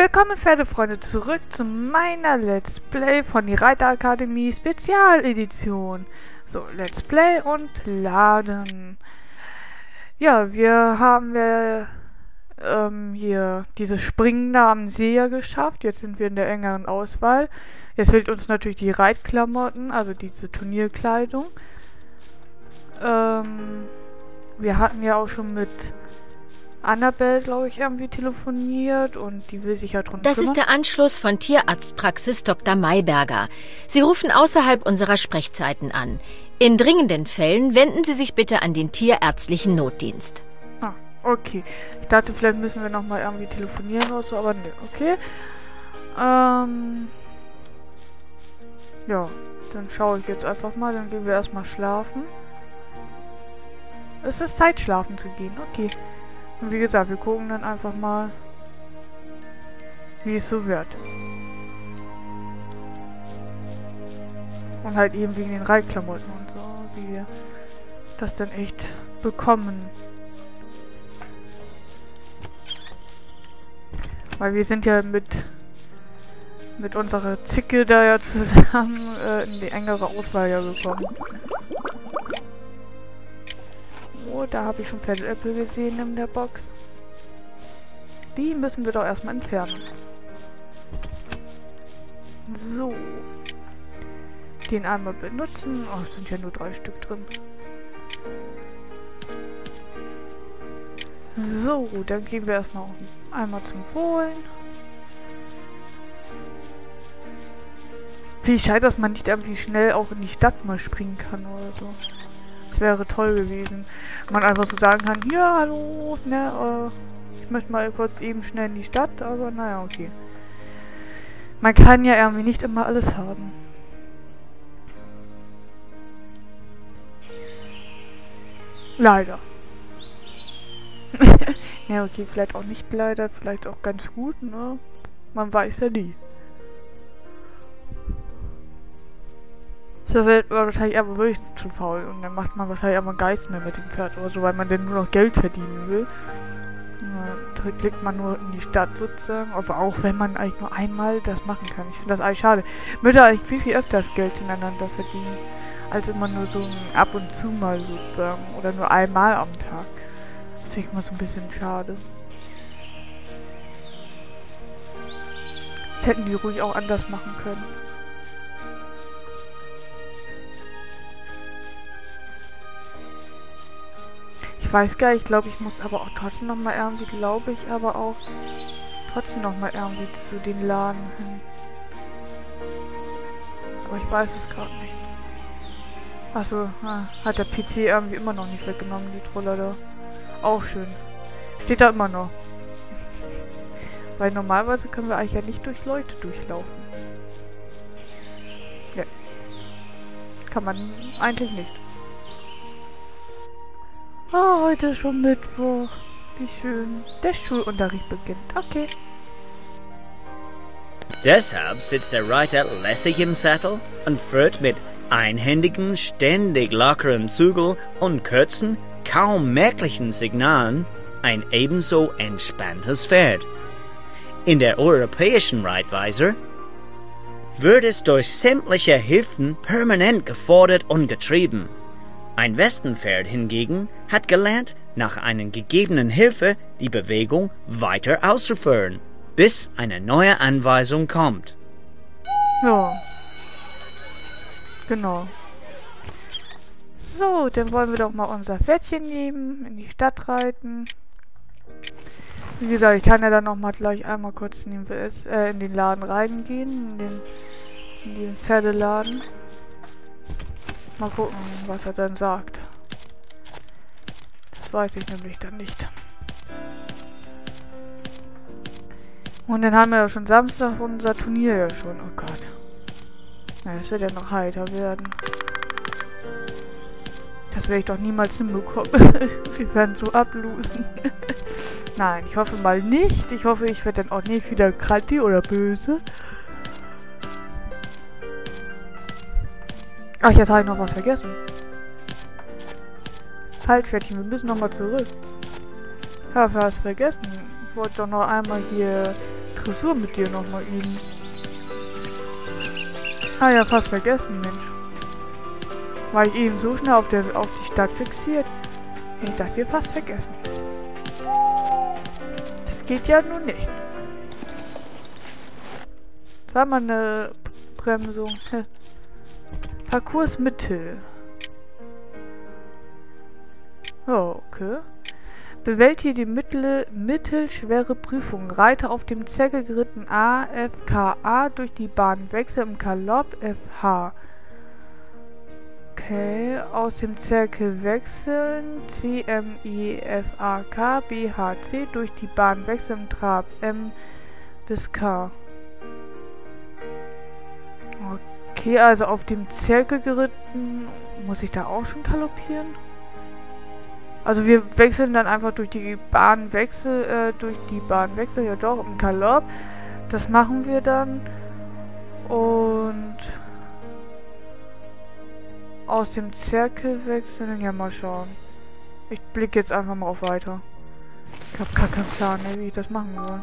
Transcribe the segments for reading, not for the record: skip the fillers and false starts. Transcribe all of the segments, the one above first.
Willkommen, Pferdefreunde, zurück zu meiner Let's Play von die Reiterakademie Spezialedition. So, Let's Play und laden. Ja, wir haben hier dieses Springen da am See ja geschafft. Jetzt sind wir in der engeren Auswahl. Jetzt fehlt uns natürlich die Reitklamotten, also diese Turnierkleidung. Wir hatten ja auch schon mit Annabelle, glaube ich, irgendwie telefoniert und die will sich ja drum kümmern. Das ist der Anschluss von Tierarztpraxis Dr. Mayberger. Sie rufen außerhalb unserer Sprechzeiten an. In dringenden Fällen wenden Sie sich bitte an den tierärztlichen Notdienst. Ah, okay. Ich dachte, vielleicht müssen wir nochmal irgendwie telefonieren oder so, aber ne, okay. Ja, dann schaue ich jetzt einfach mal, dann gehen wir erstmal schlafen. Es ist Zeit, schlafen zu gehen, okay. Und wie gesagt, wir gucken dann einfach mal, wie es so wird. Und halt eben wegen den Reitklamotten und so, wie wir das dann echt bekommen. Weil wir sind ja mit unserer Zicke da ja zusammen in die engere Auswahl ja gekommen. Oh, da habe ich schon Felsäpfel gesehen in der Box. Die müssen wir doch erstmal entfernen. So. Den einmal benutzen. Oh, es sind ja nur 3 Stück drin. So, dann gehen wir erstmal einmal zum Fohlen. Wie schade, dass man nicht irgendwie schnell auch in die Stadt mal springen kann oder so. Das wäre toll gewesen. Man einfach so sagen kann, ja, hallo, ne, ich möchte mal kurz eben schnell in die Stadt, aber naja, okay. Man kann ja irgendwie nicht immer alles haben. Leider. Ja, okay, vielleicht auch nicht leider, vielleicht auch ganz gut, ne? Man weiß ja nie. So wird man wahrscheinlich aber wirklich zu faul und dann macht man wahrscheinlich aber Geist mehr mit dem Pferd oder so, weil man dann nur noch Geld verdienen will. Da klickt man nur in die Stadt sozusagen, aber auch wenn man eigentlich nur einmal das machen kann. Ich finde das eigentlich schade. Mütter eigentlich viel öfters Geld ineinander verdienen, als immer nur so ab und zu mal sozusagen oder nur einmal am Tag. Das finde ich mal so ein bisschen schade. Das hätten die ruhig auch anders machen können. Ich weiß gar nicht, ich glaube, ich muss aber auch trotzdem nochmal irgendwie, zu den Laden hin. Aber ich weiß es gerade nicht. Achso, hat der PC irgendwie immer noch nicht weggenommen, die Troller da. Auch schön. Steht da immer noch. Weil normalerweise können wir eigentlich ja nicht durch Leute durchlaufen. Ja. Kann man eigentlich nicht. Oh, heute ist schon Mittwoch. Wie schön. Der Schulunterricht beginnt. Okay. Deshalb sitzt der Reiter lässig im Sattel und führt mit einhändigen, ständig lockeren Zügel und kurzen, kaum merklichen Signalen ein ebenso entspanntes Pferd. In der europäischen Reitweise wird es durch sämtliche Hilfen permanent gefordert und getrieben. Ein Westenpferd hingegen hat gelernt, nach einer gegebenen Hilfe die Bewegung weiter auszuführen, bis eine neue Anweisung kommt. Ja. Genau. So, dann wollen wir doch mal unser Pferdchen nehmen, in die Stadt reiten. Wie gesagt, ich kann ja dann noch mal gleich einmal kurz in den Laden reingehen, in den Pferdeladen. Mal gucken, was er dann sagt. Das weiß ich nämlich dann nicht. Und dann haben wir ja schon Samstag unser Turnier ja schon. Oh Gott. Ja, das wird ja noch heiter werden. Das werde ich doch niemals hinbekommen. Wir werden so ablosen. Nein, ich hoffe mal nicht. Ich hoffe, ich werde dann auch nicht wieder kranti oder böse. Ach, jetzt habe ich noch was vergessen. Halt, Pferdchen, wir müssen nochmal zurück. Ich habe was vergessen. Ich wollte doch noch einmal hier Dressur mit dir nochmal üben. Ah ja, fast vergessen, Mensch. War ich eben so schnell auf die Stadt fixiert. Hätte ich das hier fast vergessen. Das geht ja nun nicht. Das war mal eine Bremsung. Parcoursmittel. Oh, okay. Bewältige die mittelschwere Prüfung. Reite auf dem Zirkelgeritten AFKA durch die Bahnwechsel im Galopp FH. Okay, aus dem Zirkel wechseln CMIFAK BHC durch die Bahnwechsel im Trab M bis K. Okay, also auf dem Zirkelgeritten muss ich da auch schon galoppieren? Also wir wechseln dann einfach durch die Bahnwechsel, ja doch, im Galopp. Das machen wir dann. Und aus dem Zirkel wechseln, ja mal schauen. Ich blicke jetzt einfach mal auf weiter. Ich habe gar keinen Plan, wie ich das machen soll.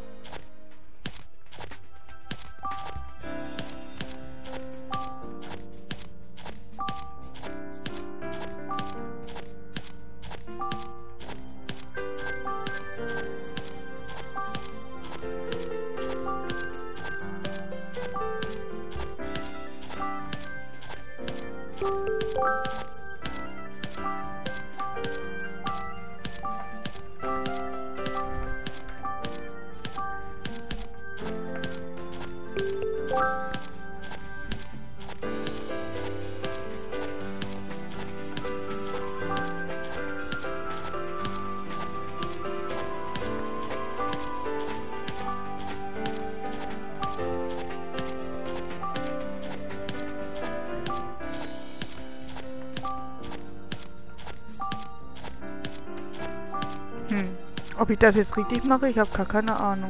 Ob ich das jetzt richtig mache, ich habe gar keine Ahnung.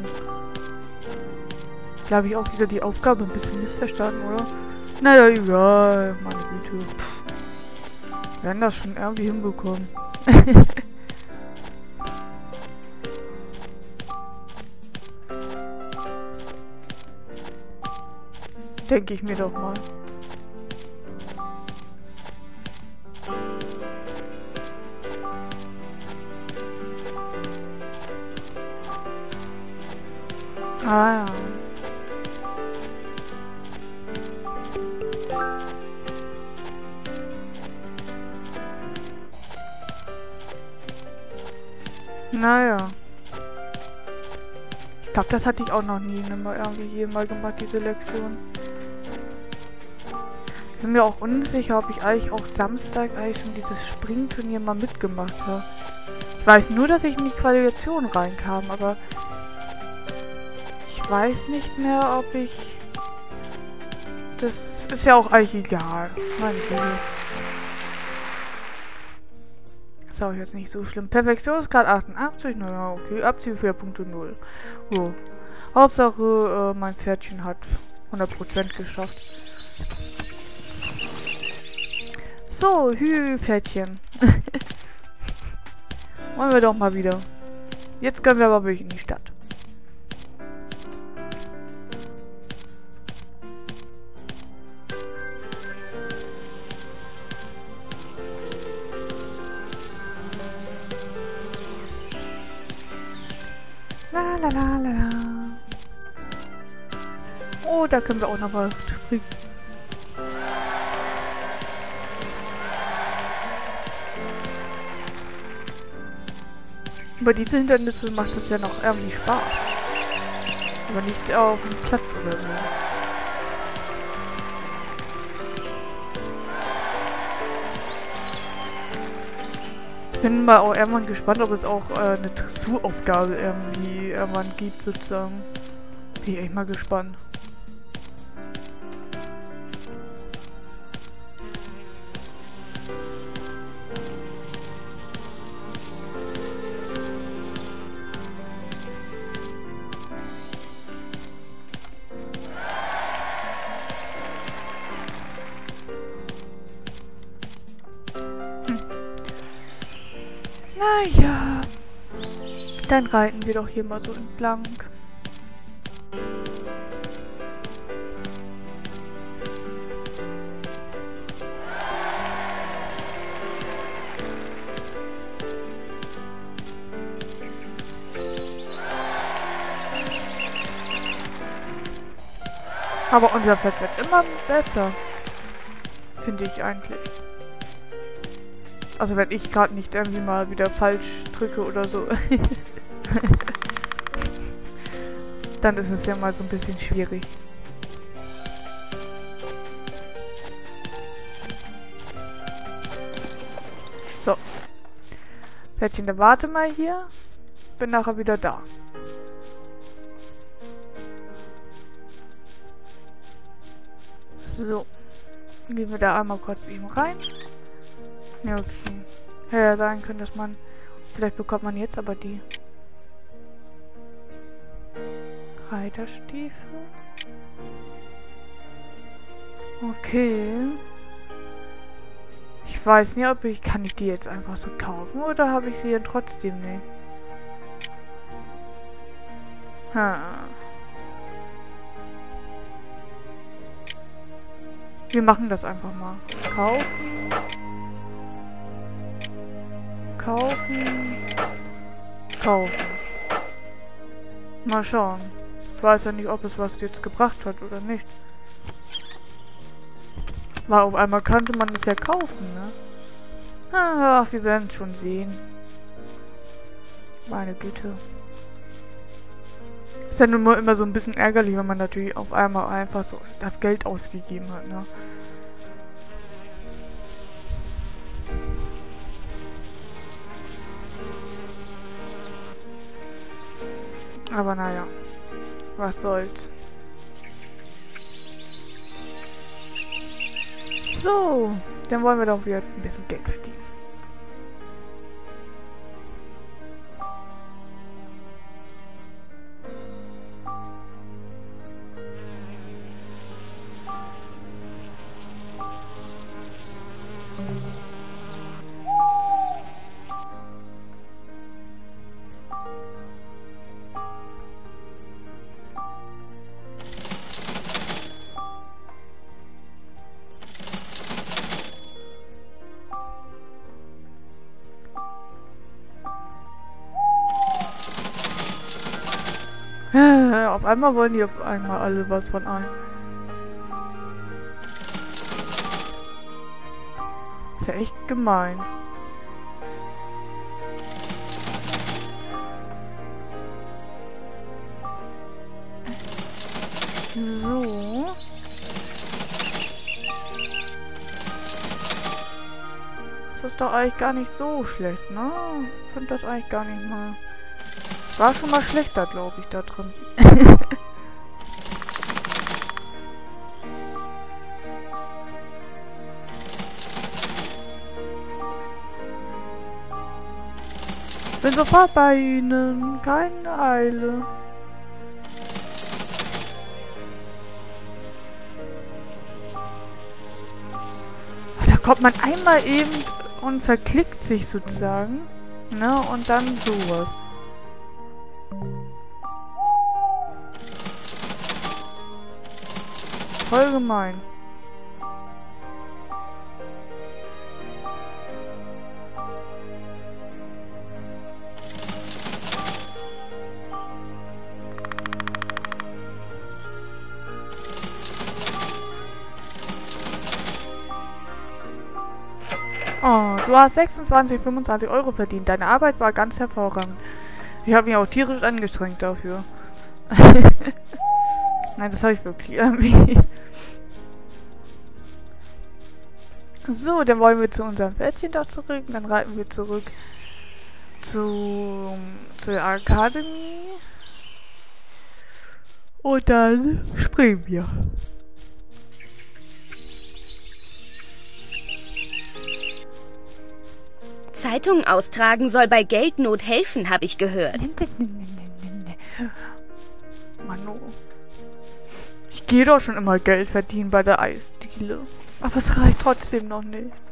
Ich glaube, ich auch wieder die Aufgabe ein bisschen missverstanden, oder? Naja, egal. Meine Güte. Wir werden das schon irgendwie hinbekommen. Denke ich mir doch mal. Ah ja. Naja. Ich glaube, das hatte ich auch noch nie irgendwie mal gemacht, diese Lektion. Ich bin mir auch unsicher, ob ich eigentlich auch Samstag eigentlich schon dieses Springturnier mal mitgemacht habe. Ich weiß nur, dass ich in die Qualifikation reinkam, aber ich weiß nicht mehr, ob ich... Das ist ja auch eigentlich egal. Meine Güte. Ist auch jetzt nicht so schlimm. Perfektionsgrad 88, naja, okay. Abzieh 4.0. So. Hauptsache, mein Pferdchen hat 100% geschafft. So, Pferdchen. Wollen wir doch mal wieder. Jetzt können wir aber wirklich in die Stadt. La la la la la. Oh, da können wir auch noch mal springen. Über diese Hindernisse macht es ja noch irgendwie Spaß. Aber nicht auf dem Platz oder so. Ich bin mal auch irgendwann gespannt, ob es auch eine Dressuraufgabe irgendwie irgendwann gibt, sozusagen. Bin ich echt mal gespannt. Naja, dann reiten wir doch hier mal so entlang. Aber unser Pferd wird immer besser. Finde ich eigentlich. Also wenn ich gerade nicht irgendwie mal wieder falsch drücke oder so. Dann ist es ja mal so ein bisschen schwierig. So. Pferdchen, dann warte mal hier. Bin nachher wieder da. So. Gehen wir da einmal kurz eben rein. Ja, okay. Hätte ja sein können, dass man... Vielleicht bekommt man jetzt aber die... Reiterstiefel. Okay. Ich weiß nicht, ob ich... Kann ich die jetzt einfach so kaufen oder habe ich sie ja trotzdem nicht? Wir machen das einfach mal. Kaufen. Kaufen. Kaufen. Mal schauen. Ich weiß ja nicht, ob es was jetzt gebracht hat oder nicht. Weil auf einmal könnte man es ja kaufen, ne? Ach, wir werden es schon sehen. Meine Güte. Ist ja nun mal immer so ein bisschen ärgerlich, wenn man natürlich auf einmal einfach so das Geld ausgegeben hat, ne? Aber naja, was soll's. So, dann wollen wir doch wieder ein bisschen Geld verdienen. Auf einmal wollen die auf einmal alle was von einem. Ist ja echt gemein. So. Das ist doch eigentlich gar nicht so schlecht, ne? Ich finde das eigentlich gar nicht mal... War schon mal schlechter, glaube ich, da drin. Bin sofort bei Ihnen. Keine Eile. Da kommt man einmal eben und verklickt sich sozusagen. Ne? Und dann sowas. Voll gemein. Oh, du hast 25 Euro verdient. Deine Arbeit war ganz hervorragend. Ich habe mich auch tierisch angestrengt dafür. Nein, das habe ich wirklich irgendwie. So, dann wollen wir zu unserem Pferdchen da zurück. Dann reiten wir zurück zur Akademie. Und dann springen wir. Zeitungen austragen soll bei Geldnot helfen, habe ich gehört. Manu. Ich gehe doch schon immer Geld verdienen bei der Eisdiele. Aber es reicht trotzdem noch nicht.